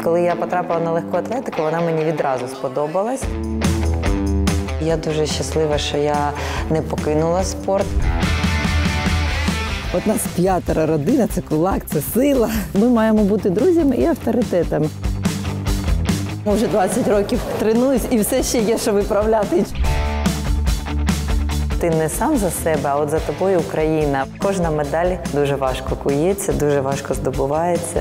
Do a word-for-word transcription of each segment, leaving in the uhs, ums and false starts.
Коли я потрапила на легку атлетику, вона мені відразу сподобалась. Я дуже щаслива, що я не покинула спорт. От нас п'ятеро родина, це кулак, це сила. Ми маємо бути друзями і авторитетами. Вже двадцять років тренуюсь і все ще є, що виправляти. Ти не сам за себе, а от за тобою Україна. Кожна медаль дуже важко кується, дуже важко здобувається.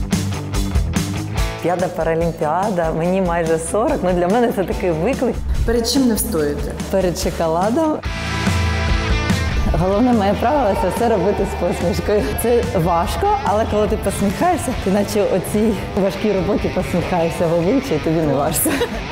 П'ята паралімпіада, мені майже сорок, ну для мене це такий виклик. Перед чим не встоїте? Перед шоколадом. Головне моє правило – це все робити з посмішкою. Це важко, але коли ти посміхаєшся, ти наче оцій важкій роботі посміхаєшся в обличчя і тобі не важко.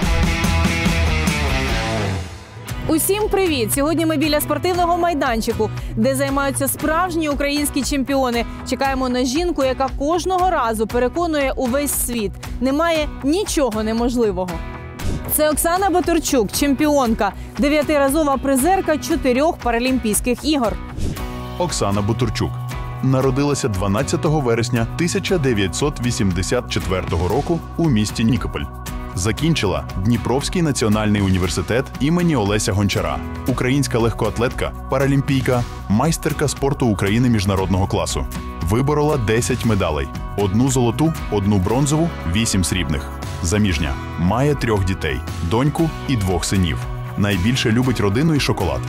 Усім привіт! Сьогодні ми біля спортивного майданчику, де займаються справжні українські чемпіони. Чекаємо на жінку, яка кожного разу переконує увесь світ. Немає нічого неможливого. Це Оксана Батурчук, чемпіонка, дев'ятиразова призерка чотирьох паралімпійських ігор. Оксана Батурчук народилася дванадцятого вересня тисяча дев'ятсот вісімдесят четвертого року у місті Нікополь. Закінчила Дніпровський національний університет імені Олеся Гончара. Українська легкоатлетка, паралімпійка, майстерка спорту України міжнародного класу. Виборола десять медалей. Одну золоту, одну бронзову, вісім срібних. Заміжня. Має трьох дітей – доньку і двох синів. Найбільше любить родину і шоколад.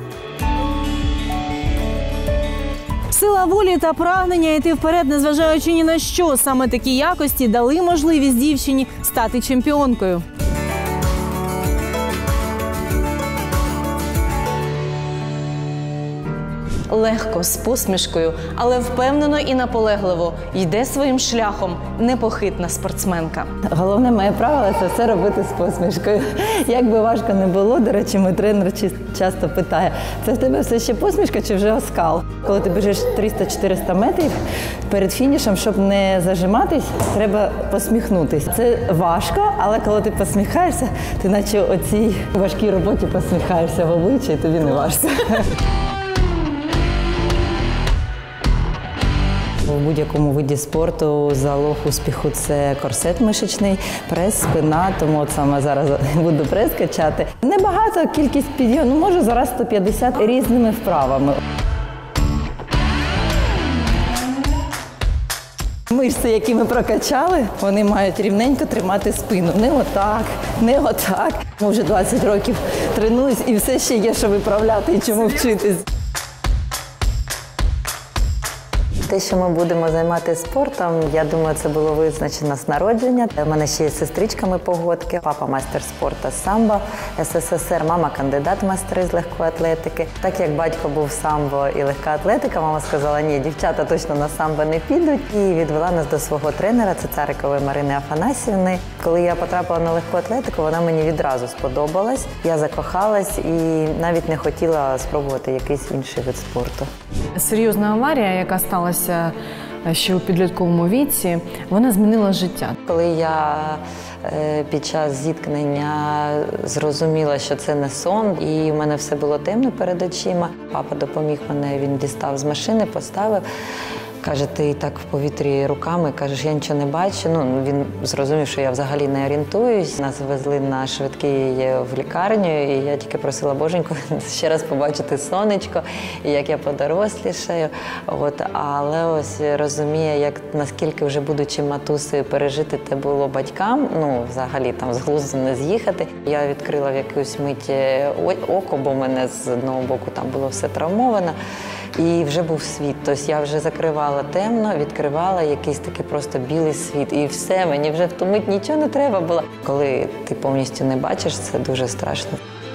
Сила волі та прагнення йти вперед, незважаючи ні на що, саме такі якості дали можливість дівчині стати чемпіонкою. Легко, з посмішкою, але впевнено і наполегливо йде своїм шляхом непохитна спортсменка. Головне моє правило – це все робити з посмішкою. Як би важко не було, до речі, мій тренер часто питає, це в тебе все ще посмішка чи вже оскал? Коли ти біжиш триста-чотириста метрів перед фінішем, щоб не зажиматись, треба посміхнутись. Це важко, але коли ти посміхаєшся, ти наче оцій важкій роботі посміхаєшся в обличчя і тобі не важко. У будь-якому виді спорту залог успіху – це корсет мишечний, прес, спина, тому от саме зараз буду прес качати. Небагато кількість підйому, ну може зараз сто п'ятдесят різними вправами. Мишці, які ми прокачали, вони мають рівненько тримати спину. Не отак, не отак. Ми вже двадцять років тренуюсь і все ще є, що виправляти і чому вчитись. Те, що ми будемо займатися спортом, я думаю, це було визначено з народження. У мене ще є сестричками погодки. Папа майстер спорту з самбо ес ес ес ер, мама кандидат в майстри з легкої атлетики. Так як батько був самбо і легка атлетика, мама сказала, ні, дівчата точно на самбо не підуть. І відвела нас до свого тренера, це Царикової Марини Афанасівни. Коли я потрапила на легку атлетику, вона мені відразу сподобалась. Я закохалась і навіть не хотіла спробувати якийсь інший вид спорту. Серйозна аварія, яка сталася ще у підлітковому віці, вона змінила життя. Коли я під час зіткнення зрозуміла, що це не сон, і в мене все було темно перед очима, папа допоміг мене, він дістав з машини, поставив. Каже, ти так в повітрі руками, кажеш, я нічого не бачу. Ну, він зрозумів, що я взагалі не орієнтуюсь. Нас везли на швидкий в лікарню, і я тільки просила, боженько, ще раз побачити сонечко, і як я подорослішаю. От, але ось розуміє, як наскільки вже будучи матусею, пережити те було батькам, ну, взагалі там з глузду не з'їхати. Я відкрила в якусь мить око, бо в мене з одного боку там було все травмовано. І вже був світ, тобто я вже закривала темно, відкривала якийсь такий просто білий світ. І все, мені вже в ту мить нічого не треба було. Коли ти повністю не бачиш, це дуже страшно.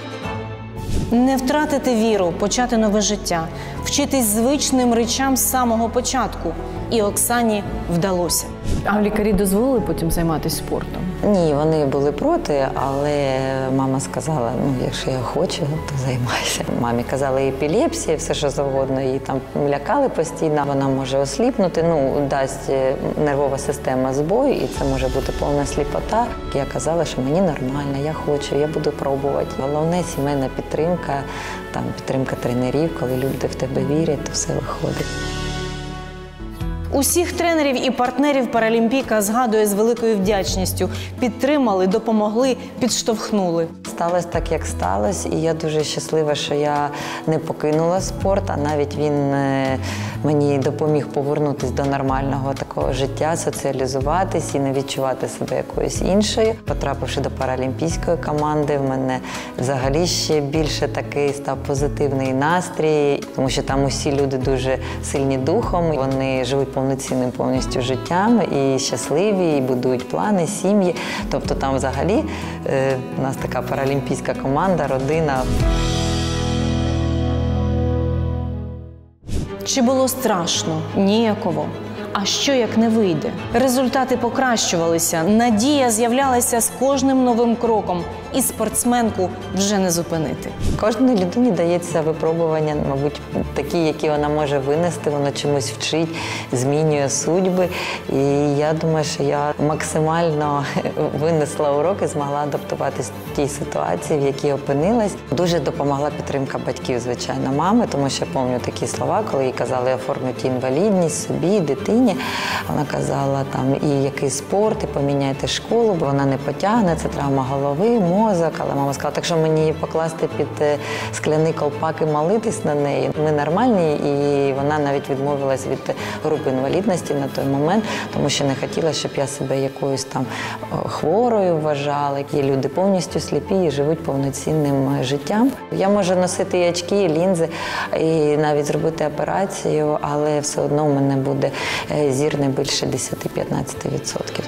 Не втратити віру, почати нове життя, вчитись звичним речам з самого початку. І Оксані вдалося. А лікарі дозволили потім займатися спортом? Ні, вони були проти, але мама сказала, ну, якщо я хочу, то займайся. Мамі казали епілепсія, все що завгодно, її там лякали постійно, вона може осліпнути, ну, дасть нервова система збой, і це може бути повна сліпота. Я казала, що мені нормально, я хочу, я буду пробувати. Головне – сімейна підтримка, там, підтримка тренерів, коли люди в тебе вірять, то все виходить. Усіх тренерів і партнерів паралімпійка згадує з великою вдячністю. Підтримали, допомогли, підштовхнули. Сталося так, як сталося, і я дуже щаслива, що я не покинула спорт, а навіть він мені допоміг повернутися до нормального такого життя, соціалізуватись і не відчувати себе якоюсь іншою. Потрапивши до паралімпійської команди, в мене взагалі ще більше такий став позитивний настрій, тому що там усі люди дуже сильні духом, вони живуть повноцінним повністю життям і щасливі, і будують плани, сім'ї. Тобто там взагалі е, у нас така паралімпійська команда, родина. Чи було страшно? Ніяково. А що, як не вийде? Результати покращувалися, надія з'являлася з кожним новим кроком. І спортсменку вже не зупинити. Кожній людині дається випробування, мабуть, такі, які вона може винести, воно чомусь вчить, змінює судьби. І я думаю, що я максимально винесла уроки, змогла адаптуватись в тій ситуації, в якій опинилась. Дуже допомогла підтримка батьків, звичайно, мами, тому що я пам'ятаю такі слова, коли їй казали оформити інвалідність собі, дитині. Вона казала, там, і який спорт, і поміняйте школу, бо вона не потягне, це травма голови, мозок. Але мама сказала, так що мені її покласти під скляний колпак і молитись на неї. Ми нормальні, і вона навіть відмовилась від групи інвалідності на той момент, тому що не хотіла, щоб я себе якоюсь там хворою вважала. Є люди повністю сліпі і живуть повноцінним життям. Я можу носити і очки, і лінзи, і навіть зробити операцію, але все одно у мене буде зір не більше десять-п'ятнадцять відсотків.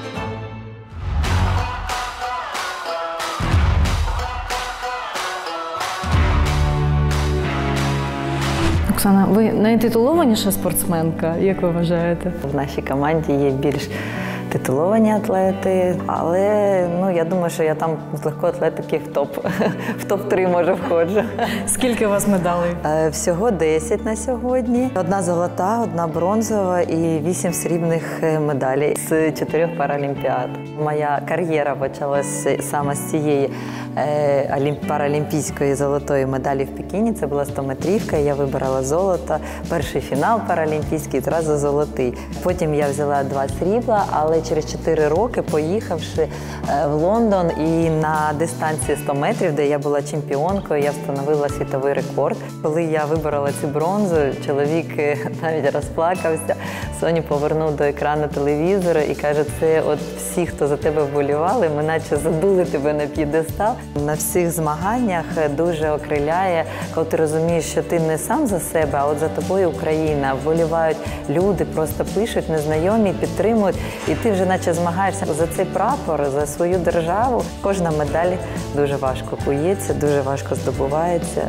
Оксана, ви найтитулованіша спортсменка, як ви вважаєте? В нашій команді є більш титуловані атлети, але ну, я думаю, що я там з легкої атлетики в топ, в топ три, може, входжу. Скільки у вас медалей? Всього десять на сьогодні. Одна золота, одна бронзова і вісім срібних медалей з чотирьох паралімпіад. Моя кар'єра почалася саме з цієї паралімпійської золотої медалі в Пекіні. Це була стометрівка, я вибрала золото. Перший фінал паралімпійський, зразу золотий. Потім я взяла два срібла, але через чотири роки, поїхавши в Лондон і на дистанції сто метрів, де я була чемпіонкою, я встановила світовий рекорд. Коли я виборола цю бронзу, чоловік навіть розплакався, Соню повернув до екрану телевізора і каже, це от всі, хто за тебе вболівали, ми наче задули тебе на п'єдестал. На всіх змаганнях дуже окриляє, коли ти розумієш, що ти не сам за себе, а от за тобою Україна. Вболівають люди, просто пишуть, незнайомі, підтримують. І ти вже наче змагаєшся за цей прапор, за свою державу. Кожна медаль дуже важко кується, дуже важко здобувається.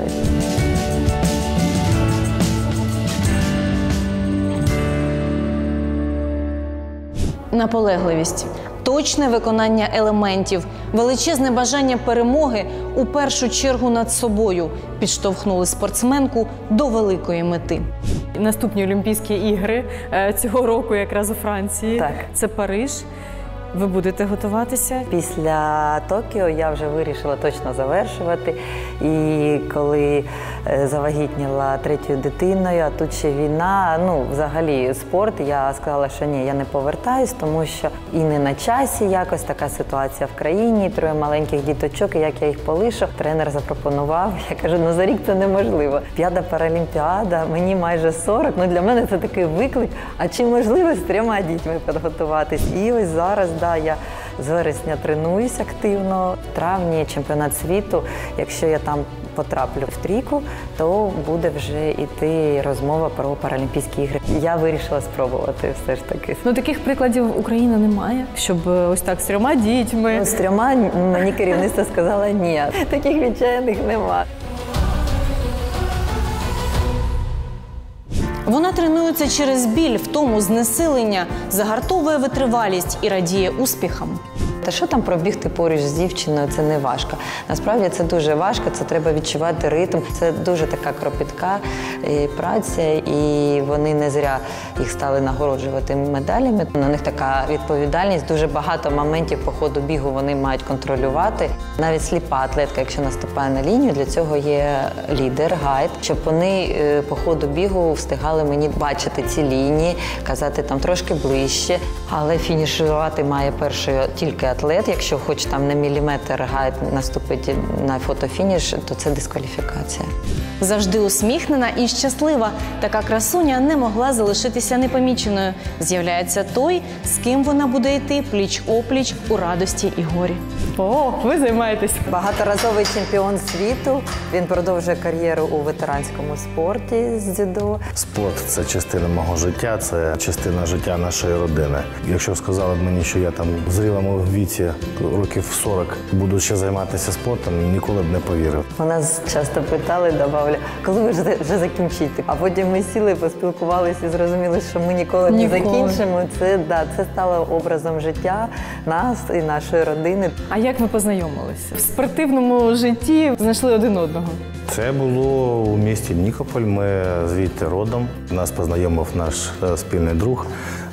Наполегливість, точне виконання елементів, величезне бажання перемоги у першу чергу над собою підштовхнули спортсменку до великої мети. Наступні Олімпійські ігри цього року якраз у Франції. Так. Це Париж. Ви будете готуватися? Після Токіо я вже вирішила точно завершувати. І коли завагітніла третьою дитиною, а тут ще війна, ну, взагалі спорт, я сказала, що ні, я не повертаюсь, тому що і не на часі якось така ситуація в країні, троє маленьких діточок, і як я їх полишу. Тренер запропонував, я кажу, ну за рік це неможливо. П'ята паралімпіада, мені майже сорок, ну для мене це такий виклик, а чи можливо з трьома дітьми підготуватись? І ось зараз, да, я з вересня тренуюсь активно. В травні чемпіонат світу, якщо я там потраплю в трійку, то буде вже йти розмова про Паралімпійські ігри. Я вирішила спробувати все ж таки. Ну, таких прикладів Україна немає, щоб ось так з трьома дітьми. Ну, з трьома мені керівництво сказало, ні, таких відчайних нема. Вона тренується через біль, втому, знесилення, загартовує витривалість і радіє успіхам. Та що там пробігти поруч з дівчиною, це не важко. Насправді це дуже важко, це треба відчувати ритм. Це дуже така кропітка праця, і вони не зря їх стали нагороджувати медалями. На них така відповідальність, дуже багато моментів по ходу бігу вони мають контролювати. Навіть сліпа атлетка, якщо наступає на лінію, для цього є лідер, гайд, щоб вони по ходу бігу встигали мені бачити ці лінії, казати там трошки ближче, але фінішувати має перший тільки атлет. Якщо хоч там на міліметр гайд наступить на фотофініш, то це дискваліфікація. Завжди усміхнена і щаслива, така красуня не могла залишитися непоміченою. З'являється той, з ким вона буде йти пліч-опліч у радості і горі. О, ви займаєтесь. Багаторазовий чемпіон світу. Він продовжує кар'єру у ветеранському спорті з дзюдо. Спорт – це частина мого життя, це частина життя нашої родини. Якщо сказали б мені, що я там в зрілому віці, років сорок, буду ще займатися спортом, ніколи б не повірив. У нас часто питали, давали, коли ви вже, вже закінчите. А потім ми сіли, поспілкувалися і зрозуміли, що ми ніколи, ніколи. не закінчимо. Це, да, це стало образом життя нас і нашої родини. А як ви познайомилися? В спортивному житті знайшли один одного? Це було у місті Нікополь, ми звідти родом. Нас познайомив наш спільний друг,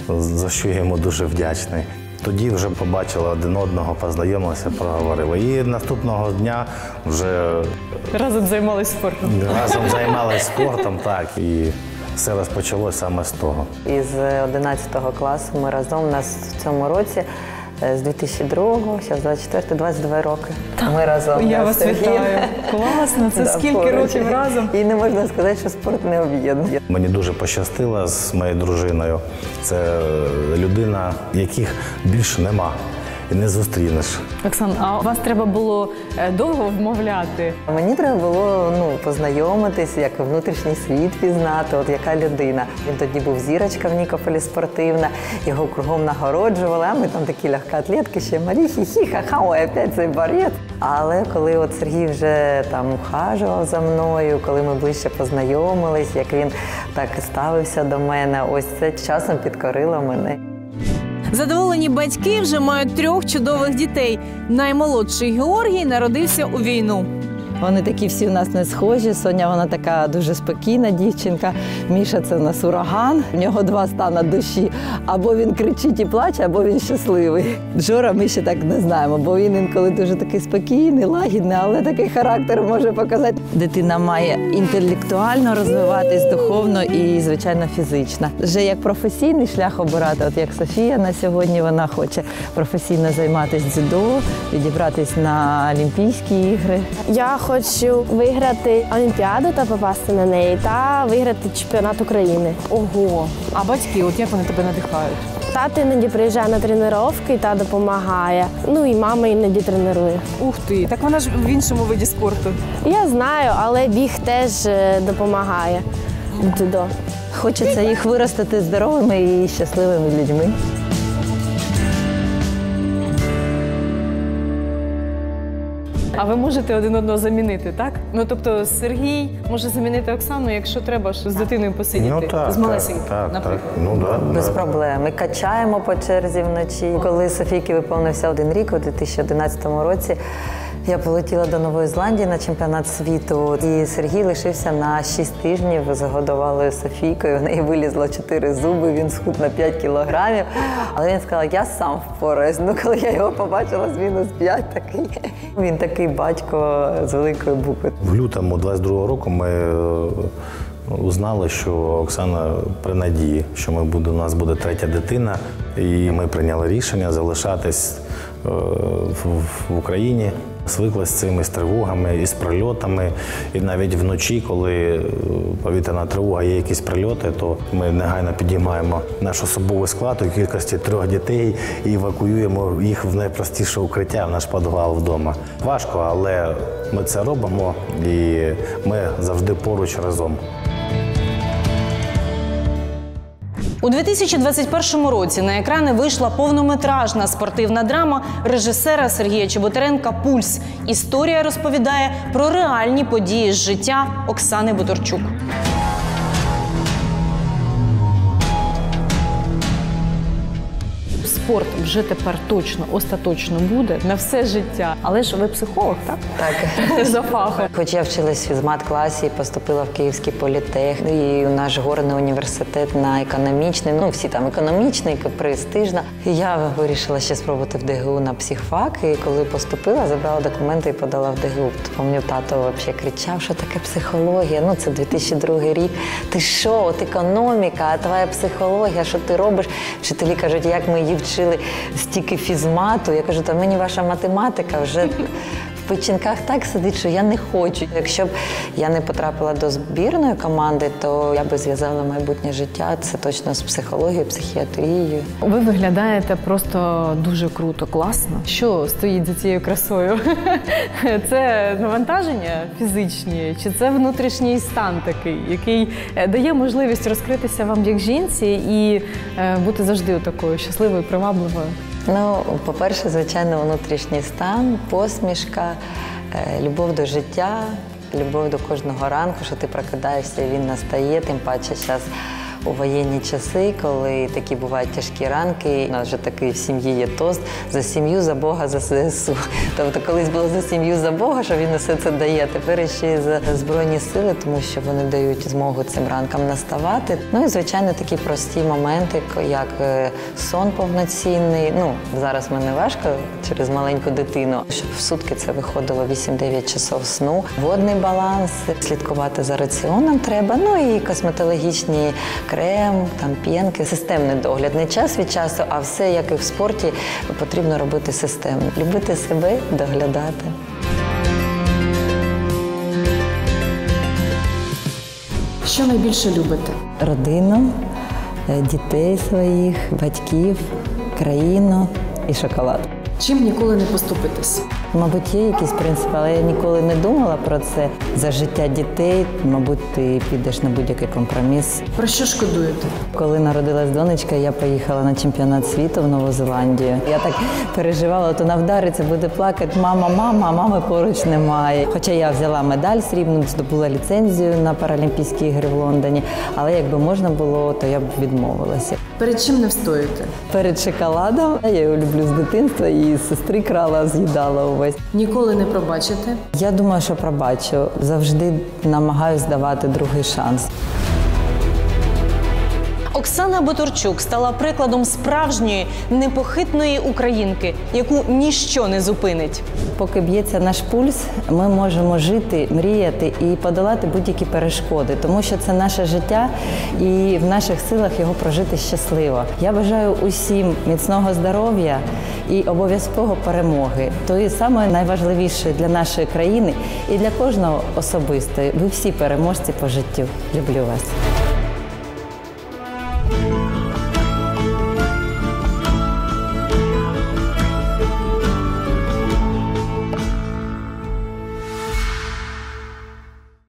за що я йому дуже вдячний. Тоді вже побачили один одного, познайомилися, проговорили. І наступного дня вже разом займалися спортом. Разом займалися спортом, так. І все розпочалося саме з того. Із одинадцятого класу ми разом, у нас в цьому році з дві тисячі другого, зараз двадцять четвертий, двадцять два роки. Ми разом. Я вас вітаю. Класно, це да, скільки поруч. років разом? І не можна сказати, що спорт не об'єднує. Мені дуже пощастило з моєю дружиною. Це людина, яких більше нема і не зустрінеш. Оксана, а вас треба було довго вмовляти? Мені треба було ну, познайомитись, як внутрішній світ пізнати, от яка людина. Він тоді був зірочка в Нікополі спортивна, його кругом нагороджували, а ми там такі легкоатлетки ще малі, хі-хі, ха-ха, ой, опять цей барет. Але коли от Сергій вже там ухажував за мною, коли ми ближче познайомились, як він так ставився до мене, ось це часом підкорило мене. Задоволені батьки вже мають трьох чудових дітей. Наймолодший Георгій народився у війну. Вони такі всі у нас не схожі. Соня, вона така дуже спокійна дівчинка. Міша – це у нас ураган. В нього два стани душі. Або він кричить і плаче, або він щасливий. Жора ми ще так не знаємо, бо він інколи дуже такий спокійний, лагідний, але такий характер може показати. Дитина має інтелектуально розвиватись, духовно і, звичайно, фізично. Вже як професійний шлях обирати, от як Софія на сьогодні, вона хоче професійно займатися дзюдо, відібратись на Олімпійські ігри. Я хочу виграти Олімпіаду та попасти на неї, та виграти чемпіонат України. Ого! А батьки, от як вони тебе надихають? Тато іноді приїжджає на тренування та допомагає. Ну і мама іноді тренує. Ух ти! Так вона ж в іншому виді спорту. Я знаю, але біг теж допомагає в дзюдо. Хочеться їх виростити здоровими і щасливими людьми. А ви можете один одного замінити, так? Ну, тобто Сергій може замінити Оксану, якщо треба з дитиною посидіти, Ну, так, з малесенькою, так, наприклад. Так. Ну, да, Без да. проблем. Ми качаємо по черзі вночі. Коли Софійки виповнився один рік, у дві тисячі одинадцятому році, я полетіла до Нової Зеландії на чемпіонат світу. І Сергій лишився на шість тижнів з годовалою Софійкою. В неї вилізло чотири зуби, він схуд на п'ять кілограмів. Але він сказав, я сам впораюсь. Ну, коли я його побачила з мінус п'ять, такий. Він такий батько з великої букви. В лютому двадцять другого року ми узнали, що Оксана при надії, що ми буде, у нас буде третя дитина. І ми прийняли рішення залишатись в, в Україні. Звиклися з цими з тривогами, і з прильотами. І навіть вночі, коли повітряна тривога, є якісь прильоти, то ми негайно підіймаємо наш особовий склад у кількості трьох дітей і евакуюємо їх в найпростіше укриття, в наш підвал вдома. Важко, але ми це робимо і ми завжди поруч разом. У дві тисячі двадцять першому році на екрани вийшла повнометражна спортивна драма режисера Сергія Чеботаренка «Пульс». Історія розповідає про реальні події з життя Оксани Бутурчук. спорт вже тепер точно, остаточно буде на все життя. Але ж ви психолог, так? Так. За фахом. Хоч я вчилась в фізмат-класі, і поступила в Київський політех, і у наш горний університет на економічний, ну всі там економічний, престижна. І я вирішила ще спробувати в ДГУ на психфак, і коли поступила, забрала документи і подала в ДГУ. Пам'ятаю, тато взагалі кричав, що таке психологія, ну це дві тисячі другий рік. Ти що, от економіка, а твоя психологія, що ти робиш? Вчителі кажуть, як ми її вчили стільки фізмату. Я кажу, та мені ваша математика вже в печінках так сидить, що я не хочу. Якщо б я не потрапила до збірної команди, то я би зв'язала майбутнє життя. Це точно з психологією, психіатрією. Ви виглядаєте просто дуже круто, класно. Що стоїть за цією красою? Це навантаження фізичні, чи це внутрішній стан такий, який дає можливість розкритися вам як жінці і бути завжди такою щасливою, привабливою? Ну, по-перше, звичайно, внутрішній стан, посмішка, любов до життя, любов до кожного ранку, що ти прокидаєшся і він настає, тим паче зараз у воєнні часи, коли такі бувають тяжкі ранки, у нас вже такий в сім'ї є тост «За сім'ю, за Бога, за ЗСУ». Тобто колись було «За сім'ю, за Бога», що він усе це дає, а тепер ще й за Збройні сили, тому що вони дають змогу цим ранкам наставати. Ну і, звичайно, такі прості моменти, як сон повноцінний. Ну, зараз мені важко через маленьку дитину, щоб в сутки це виходило вісім-дев'ять часов сну. Водний баланс, слідкувати за раціоном треба, ну і косметологічні крем, там п'єнки, системний догляд. Не час від часу, а все, як і в спорті, потрібно робити системно. Любити себе, доглядати. Що найбільше любите? Родину, дітей своїх, батьків, країну і шоколад. Чим ніколи не поступитесь? Мабуть, є якісь принципи, але я ніколи не думала про це. За життя дітей, мабуть, ти підеш на будь-який компроміс. Про що шкодуєте? Коли народилась донечка, я поїхала на чемпіонат світу в Нову Зеландію. Я так переживала, от вона вдариться, буде плакати, мама, мама, а мами поруч немає. Хоча я взяла медаль срібну, здобула ліцензію на Паралімпійські ігри в Лондоні, але якби можна було, то я б відмовилася. Перед чим не встоїте? Перед шоколадом, я його люблю з дитинства, і з сестри крала, з'їдала увесь. Ніколи не пробачите? Я думаю, що пробачу. Завжди намагаюсь давати другий шанс. Оксана Бутурчук стала прикладом справжньої, непохитної українки, яку ніщо не зупинить. Поки б'ється наш пульс, ми можемо жити, мріяти і подолати будь-які перешкоди, тому що це наше життя і в наших силах його прожити щасливо. Я бажаю усім міцного здоров'я і обов'язково перемоги. Тої самої найважливішої для нашої країни і для кожного особисто. Ви всі переможці по життю. Люблю вас.